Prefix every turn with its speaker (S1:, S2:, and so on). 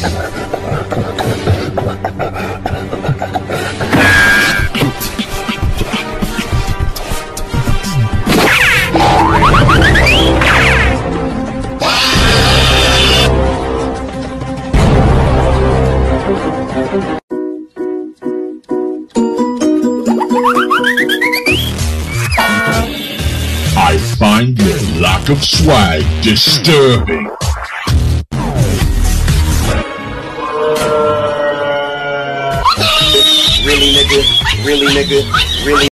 S1: I find your lack of swag disturbing.
S2: Really, nigga? Really, nigga? Really?